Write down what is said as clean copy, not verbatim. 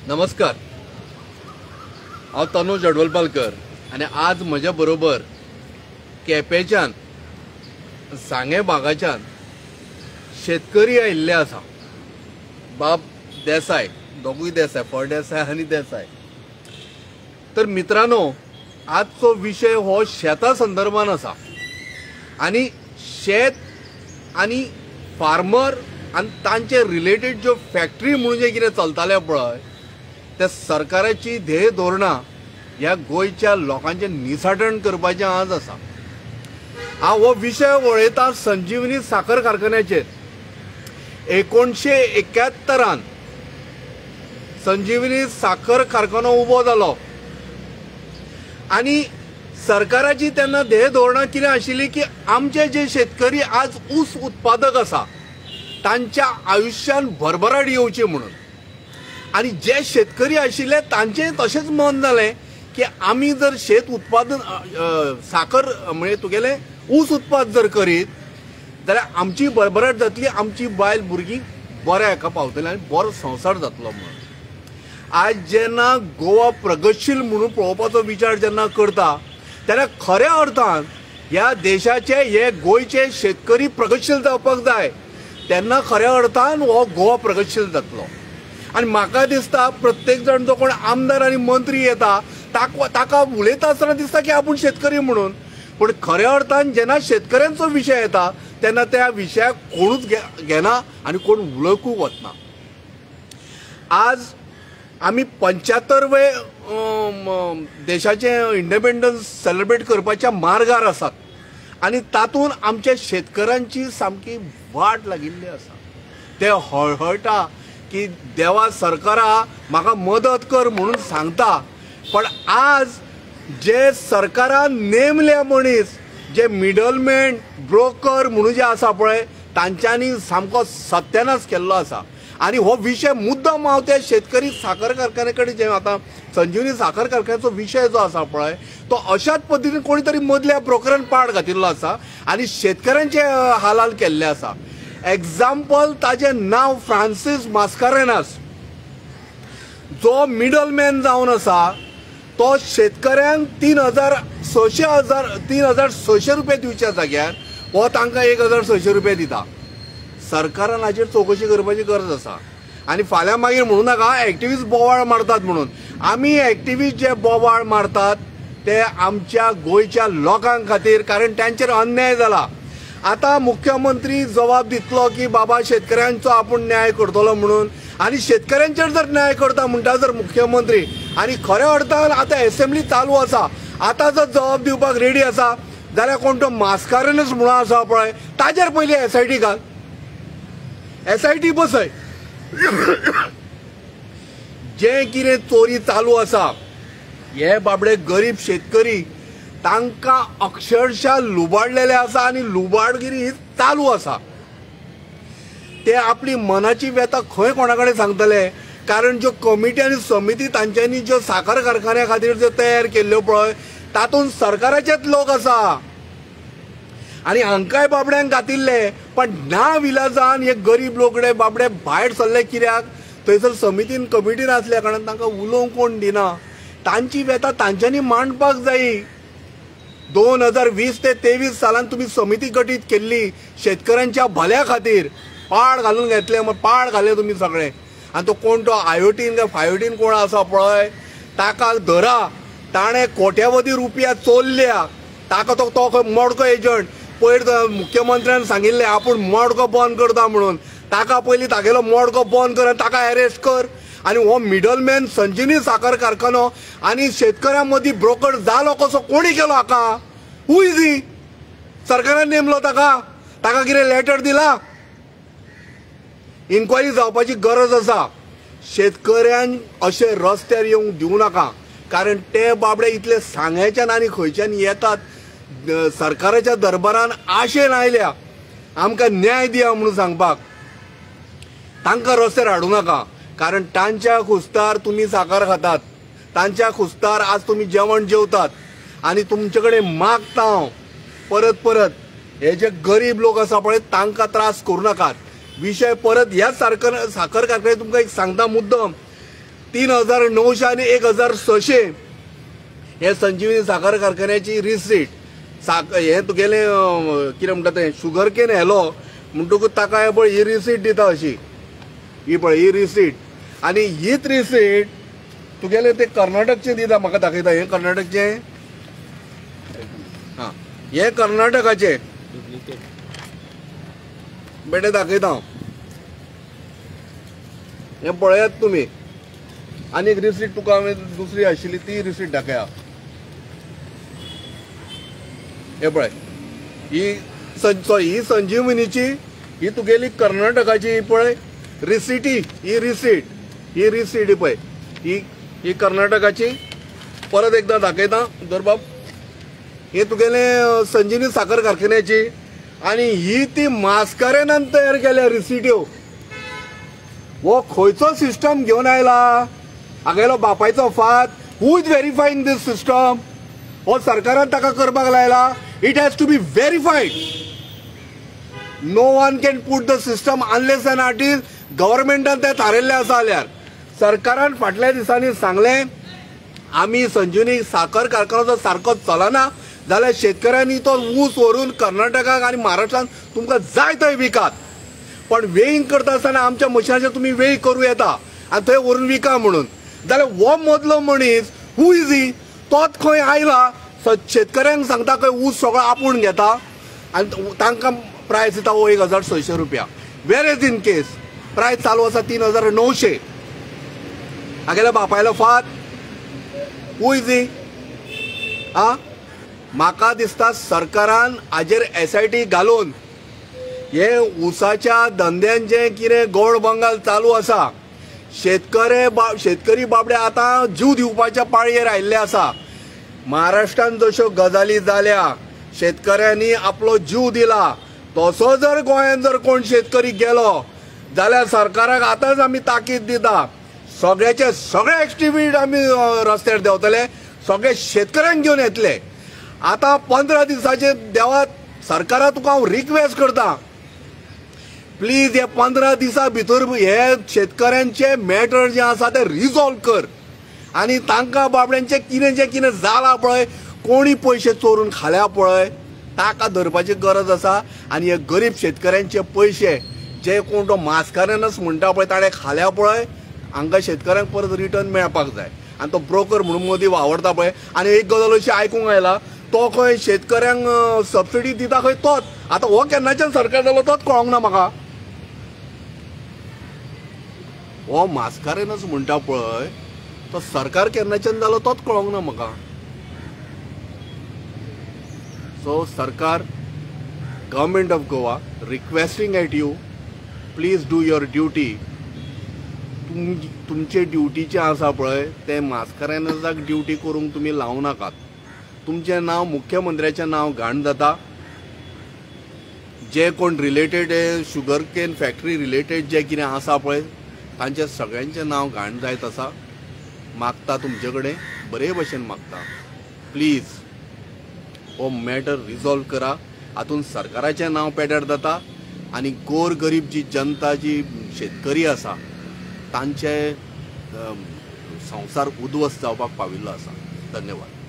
नमस्कार, हांव तनुज अडवलपालकर आणि आज म्हज्या बरोबर केपेंच्यान सांगे भागाच्यान शेतकरी आयिल्ले आसा। बाब देसाय, दोगूय देसाय, फळदेसाय आनी देसाय। तर मित्रांनो, आजचो विषय हो शेता संदर्भान आसा आणि शेत आणि फार्मर आणि तांचे रिलेटेड जो फॅक्टरी म्हणून जे कितें चलताले पळय त्या सरकाराची ध्येय धोरणां ह्या गोंयच्या लोकांचे निसाटण करपाचें आज आसा। हांव हो विशय वळयता संजीवनी साखर कारखान्याचेर। 1971 संजीवनी साखर कारखानो उबो जालो आणि सरकाराची तेन्ना ध्येय धोरणां कितें आशिल्ली की आमचे जे शेतकरी आज ऊस उत्पादक आसा तांच्या आयुष्यान भरभराट येवची म्हणून, आणि जे शेतकरी आशिल्ले तांचें तशेंच मन जालें की आमी जर शेत उत्पादन साखर म्हणजे तुगेलें ऊस उत्पादन जर करीत जाल्यार आमची भरभराट जातली, आमची बायल भुरगीं बऱ्या हेका पावतलीं आनी बरो संवसार जातलो म्हणून। आज जेन्ना गोवा प्रगतशील म्हणून पळोवपाचो विचार जेन्ना करता तेन्ना खऱ्या अर्थान ह्या देशाचे हे गोंयचे शेतकरी प्रगतशील जावपाक जाय, तेन्ना खऱ्या अर्थान हो गोवा प्रगतशील जातलो। आणि म्हाका दिसता प्रत्येक जण जो कोण आमदार आणि मंत्री येता ताका उलयता आसतना दिसता की आपूण शेतकरी म्हणून, पण खऱ्या अर्थान जेन्ना शेतकऱ्यांचो विशय येता तेन्ना त्या विशयाक कोणूच घेना आणि कोण उलोवंकूच वचना। आज आमी 75वे देशाचे इंडिपेंडन्स सेलिब्रेट करपाच्या मार्गार आसात आणि तातूंत आमच्या शेतकऱ्यांची सामकी वाट लागिल्ली आसा। ते हळहळटा की देवा सरकारा म्हाका मदत कर म्हणून सांगता, पण आज जे सरकारान नेमले मनीस जे मिडलमॅन ब्रोकर म्हणून जे आसा पळय तांच्यांनी सामको सत्यानाश केल्लो आसा। आणि हो विषय मुद्दाम हांव त्या शेतकरी साखर कारखाने कडेन जे आता संजीवनी साखर कारखान्याचो विशय जो आसा पळय तो अशाच पद्दतीन कोणी तरी मदल्या ब्रोकरान पाड घातिल्लो आसा आणि शेतकऱ्यांचे हालाल केल्ले आसा। एग्जाम्पल ताजें नांव फ्रांसीस मास्कारेनास, जो मिडलमॅन जावन आसा तो शेतकऱ्यांक 3,600 रुपये दिवच्या जाग्यार हो तांकां 1,600 रुपये दिता। सरकारान हाचेर चौकशी करपाची गरज आसा। आणि फाल्यां मागीर म्हणू नाका एक्टिविस्ट बोवाळ मारतात म्हणून। आमी एक्टिविस्ट जे बोवाळ मारतात ते आमच्या गोंयच्या लोकांक खातीर, कारण तांचेर अन्याय जाला। आता मुख्यमंत्री जबाब दितलो की बाबा शेतकऱ्यांचो आपूण न्याय करतलो म्हणून, आणि शेतकऱ्यांचेर जर न्याय करता म्हणटा जर मुख्यमंत्री आणि खऱ्या अर्थान आता असेंब्ली चालू आसा, आता जर जबाब दिवपाक रेडी आसा जाल्यार कोण तो मास्कारेनस म्हणून आसा पळय ताजेर पयलीं SIT घाल, SIT बसय। जे कितें चोरी चालू आसा हे बाबडे गरीब शेतकरी तांकां अक्षरशः लुबाडलेले आसा आणि लुबाडगिरी ही चालू आसा। ते आपली मनाची व्यथा खंय कोणा कडेन सांगतले, कारण ज्यो कमिटी आणि समिती तांच्यांनी ज्यो साखर कारखान्या खातीर ज्यो तयार केल्ल्यो पळय तातूंत सरकाराचेच लोक आसा आणि हांकांय बाबड्यांक घातिल्ले, पण ना विलाजान हे गरीब लोकडे बाबडे भायर सरले कित्याक थंयसर समितीन कमिटीन आसल्या कारणान तांकां उलोवंक कोण दिना। तांची व्यथा तांच्यांनी मांडपाक जायी। 2020 ते 23 सालान तुम्ही समिती गठीत केल्ली शेतकऱ्यांच्या भल्या खातीर, पाड घालून घेतले, मग पाड घाले तुम्ही सगळे, आणि तो कोण तो आयोटीन काय फायोटीन कोण आसा पळय ताका धरा, ताणे कोट्यावधी रुपया चोरल्या, ताका तो मोडको एजंट पयर मुख्यमंत्र्यान सांगिल्ले आपूण मोडको बंद करता म्हणून, ताका पयलीं तागेलो मोडको बंद कर, ताका अरेस्ट कर। आणि हो मिडलमॅन संजीवनी साखर कारखानो आणि शेतकऱ्यां मदीं ब्रोकर जालो कसो, कोणी केलो हाका, हू इज ही? सरकारान नेमलो ताका कितें लेटर दिला? इन्क्वायरी जावपाची गरज आसा। शेतकऱ्यांक अशे रस्त्यार येवंक दिवं नाका, कारण ते बाबडे इतले सांग्याच्यान आनी खंयच्यान येतात सरकाराच्या दरबारान आशेन आयल्या आमकां न्याय दिया म्हणून सांगपाक। तांकां रस्त्यार हाडूं नाका, कारण तांच्या खुस्तार तुम्ही साखर खातात, तांच्या खुस्तार आज तुम्ही जेवण जेवतात आणि तुमचे कडेन मागता हांव परत परत हे जे गरीब लोक आसा पळय तांकां त्रास करू नाकात। विषय परत ह्या साखर कारखान्यात तुमकां एक सांगता मुद्दम, 3,900 आणि 1,600 हे संजीवनी साखर कारखान्याची रिसीट हे तुगेले कितें म्हणटा तें शुगर केन हेलो म्हणटकूच ताका पळय ही रिसीट दिता अशी ही पळय ही रिसीट आनी हीच रिसीट तुगेले ते कर्नाटकचे दिता म्हाका दाखयता हे कर्नाटकचे हां हे कर्नाटकाचे बेटे दाखयता हे पळयात तुमी आनी एक रिसीट तुका हांवें दुसरी आशिल्ली ती रिसीट दाखया हे पळय ही संजीवनीची ही तुगेली कर्नाटकाची पळय रिसीटी ही रिसीट पळय ही कर्नाटकाची परत एकदा दाखयता दरबाब ही तुगेले संजीवनी साखर कारखान्याची आणि ही ती मास्कारेनान तयार केल्या रिसीट्यो वो खंयचो सिस्टम घेवन आयला हागेलो बापायचो फात हू इज व्हेरीफायिंग दिस सिस्टम हो सरकारान ताका करपाक लायला it has to be verified no one can put the system unless and until गव्हर्नमेंटान ते थारायल्लें आसा जाल्यार सरकारान फाटल्या दिसांनी सांगलें आमी संजीवनी साखर कारखानो जर सारको चलना जाल्यार शेतकऱ्यांनी तो ऊस व्हरून कर्नाटकाक आनी महाराष्ट्रान तुमकां जाय थंय विकात पण वेईंग करता आसतना आमच्या मशिनाचेर तुमी वेई करूं येता आनी थंय व्हरून विका म्हणून जाल्यार हो मदलो मनीस हू इज ही तोच खंय आयला शेतकऱ्यांक सांगता खंय ऊस सगळो आपूण घेता आनी तांकां प्रायस दिता 1,600 रुपया वेर एज इन केस प्रायस चालू आसा 3,900 हागेल्या बापायलो फात हू इज ही म्हाका दिसता सरकारान हाजेर SIT घालून हे ऊसाच्या धंद्यांचे कितें गोड बंगाल चालू आसा शेतकरी बाबडे आतां जीव दिवपाच्या पाळयेर आयिल्ले आसा महाराष्ट्रान जश्यो गजाली जाल्या शेतकऱ्यांनी आपलो जीव दिला तसो जर गोंयांत जर कोण शेतकरी गेलो जाल्यार सरकाराक आतांच आमी ताकीद दिता सगळ्याचे सगळे एक्टिव्हिटी आमी रस्त्यार देंवतले सगळे शेतकऱ्यांक घेवन येतले आता 15 दिसाचे देवात सरकारा तुका हांव रिक्वेस्ट करता प्लीज हे 15 दिसा भितर हे शेतकऱ्यांचे मॅटर जे आसा ते रिजॉल्व कर आनी तांकां बाबड्यांचे कितें जाला पळय कोणी पयशे चोरून खाल्या पळय ताका धरपाची गरज आसा आनी हे गरीब शेतकऱ्यांचे पयशे जे कोण तो मास्कारेनच म्हणटा पळय ताणें खाल्या पळय हांकां शेतकऱ्यांक परत रिटर्न मेळपाक जाय आनी तो ब्रोकर म्हणून मोदी वावरता पळय आनी एक गजाल अशी आयकूंक आयला तो खंय शेतकऱ्यांक सबसिडी दिता खंय तोच आतां हो केन्नाच्यान सरकार जालो तोच कळोंक ना म्हाका हो मास्कारेनच म्हणटा पळय तो सरकार केन्नाच्यान जालो तोच कळोंक ना म्हाका सो सरकार government of Goa requesting at you please do your duty तुमचे ड्युटीचे आसा पळय ते मास्कारेनजाक ड्युटी करूंक तुमी लावू नाकात तुमचें नांव मुख्यमंत्र्याचें नांव घाण जाता जे कोण related sugar cane factory related जे कितें आसा पळय तांचे सगळ्यांचें नांव घाण जायत आसा मागता तुमचे कडेन बरे भशेन मागता प्लीज हो मॅटर रिजॉल्व करा हातूंत सरकाराचें नांव पेड्यार जाता आनी गोर गरीब जी जनता जी शेतकरी आसा तांचे संसार उद्ध्वस्त जावपाक पाविल्लो आसा धन्यवाद